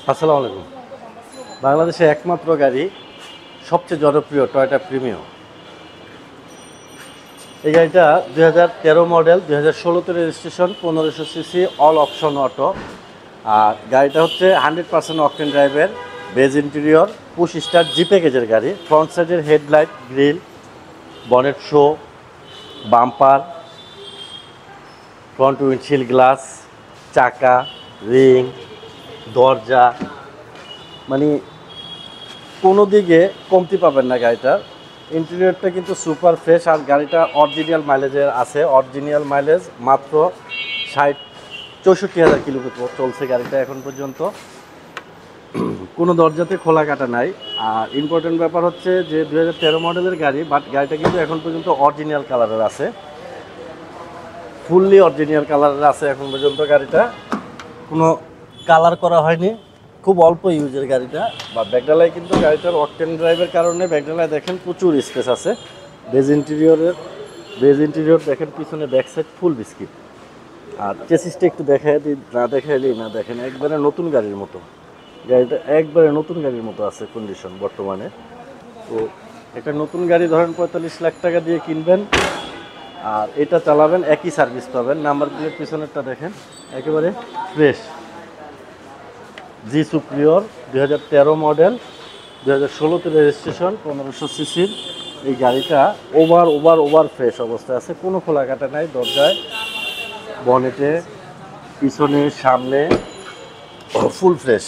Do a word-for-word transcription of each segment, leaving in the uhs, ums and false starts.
আসসালামু আলাইকুম। বাংলাদেশে একমাত্র গাড়ি সবচেয়ে জনপ্রিয় টয়োটা প্রিমিও। এই গাড়িটা দুই হাজার তেরো মডেল, দুই হাজার ষোলোতে রেজিস্ট্রেশন, পনেরোশো সিসি, অল অপশন অটো। আর গাড়িটা হচ্ছে হান্ড্রেড পার্সেন্ট অকটেন ড্রাইভের, beige interior, push start, G প্যাকেজের গাড়ি। ফ্রন্ট সাইডের হেডলাইট, গ্রিল, বনেট শো, বাম্পার, ফ্রন্ট উইন্ডশিল্ড গ্লাস, চাকা, রিং, দরজা, মানে কোনো দিকে কমতি পাবেন না গাড়িটার। ইন্টেরিয়রটা কিন্তু সুপার ফ্রেশ, আর গাড়িটা অরিজিনাল মাইলেজের আছে। অরিজিনাল মাইলেজ মাত্র ষাট চৌষট্টি হাজার কিলোমিটার চলছে গাড়িটা এখন পর্যন্ত। কোনো দরজাতে খোলা কাটা নাই। আর ইম্পর্টেন্ট ব্যাপার হচ্ছে যে দু হাজার তেরো মডেলের গাড়ি, বাট গাড়িটা কিন্তু এখন পর্যন্ত অরিজিনাল কালারের আছে, ফুললি অরিজিনাল কালারের আছে এখন পর্যন্ত গাড়িটা। কোনো কালার করা হয়নি, খুব অল্প ইউজের গাড়িটা। বা ব্যাকডালায় কিন্তু গাড়িটার অকটেন ড্রাইভের কারণে ব্যাকডালায় দেখেন প্রচুর স্পেস আছে। বেজ ইন্টেরিয়রের বেজ ইন্টেরিয়র দেখেন, পিছনে ব্যাক সাইড ফুল বিস্কিট। আর চেসিসটা একটু দেখাই দিই, না দেখাইলেই না, দেখেন একবারে নতুন গাড়ির মতো। গাড়িটা একবারে নতুন গাড়ির মতো আছে কন্ডিশন বর্তমানে। তো একটা নতুন গাড়ি ধরেন পঁয়তাল্লিশ লাখ টাকা দিয়ে কিনবেন, আর এটা চালাবেন, একই সার্ভিস পাবেন। নাম্বার প্লেট পিছনেরটা দেখেন একেবারে ফ্রেশ। জি সুপ্রিয়র, দুই হাজার তেরো মডেল, দুই হাজার ষোলোতে রেজিস্ট্রেশন, পনেরোশো সিসির এই গাড়িটা ওভার ওভার ওভার ফ্রেশ অবস্থায় আছে, কোনো খোলা কাটা নাই। দরজায়, বনেটে, পিছনে, সামনে ফুল ফ্রেশ।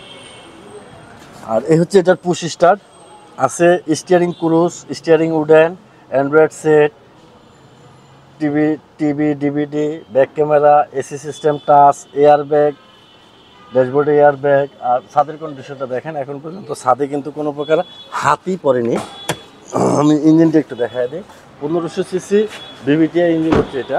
আর এই হচ্ছে এটার পুশ স্টার্ট আছে, steering cruise, steering wooden, Android set, TV TV DVD, back camera, AC system, touch, air bag, ড্যাশবোর্ডে এয়ার ব্যাগ। আর ছাদের কন্ডিশনটা দেখেন, এখন পর্যন্ত ছাদে কিন্তু কোনো প্রকার হাতই পড়েনি। আমি ইঞ্জিনটা একটু দেখাই দিই। পনেরোশো সিসি ভিভিটিআই ইঞ্জিন হচ্ছে এটা,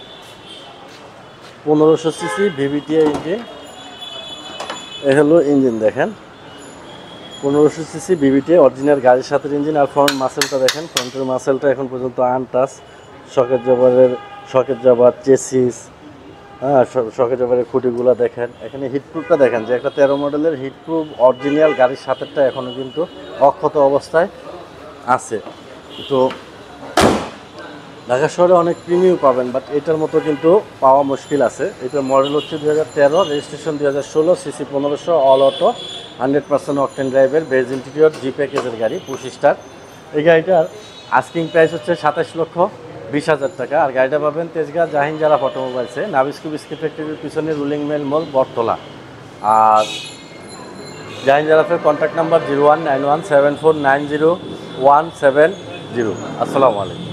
পনেরোশো সিসি ভিভিটিআই ইঞ্জিন। এ হলো ইঞ্জিন দেখেন, পনেরোশো সিসি ভিভিটিআই অরিজিনাল গাড়ির সাথে ইঞ্জিন। আর ফ্রন্ট মাসেলটা দেখেন, ফ্রন্টের মাসেলটা এখন পর্যন্ত আনটাচ। শকেট জাবারের শকেট জাবার, চেসিস, হ্যাঁ শকেট জাবারের খুঁটিগুলো দেখেন। এখানে হিটপ্রুফটা দেখেন, যে একটা তেরো মডেলের হিটপ্রুফ অরিজিনাল গাড়ির সাথেটা এখনও কিন্তু অক্ষত অবস্থায় আছে। তো ঢাকা শহরে অনেক প্রিমিয়াম পাবেন, বাট এটার মতো কিন্তু পাওয়া মুশকিল আছে। এটার মডেল হচ্ছে দুই হাজার তেরো, রেজিস্ট্রেশন দুই হাজার ষোলো, সিসি পনেরোশো, all auto, hundred percent octane ড্রাইভের, বেজ ইন্টেরিয়র, জি প্যাকেজের গাড়ি, পুশ স্টার্ট। এই গাড়িটার আস্কিং প্রাইস হচ্ছে সাতাশ লক্ষ বিশ হাজার টাকা। আর গাড়িটা পাবেন তেজগাঁ জাহিন জারা অটোমোবাইলসে, নাবিস্কু বিস্কিট ফ্যাক্টরির পিছনে রুলিং মেল মল, বটতলা। আর জাহিন জারাফের contact number zero one nine one seven four nine zero one seven zero. আসসালামু আলাইকুম।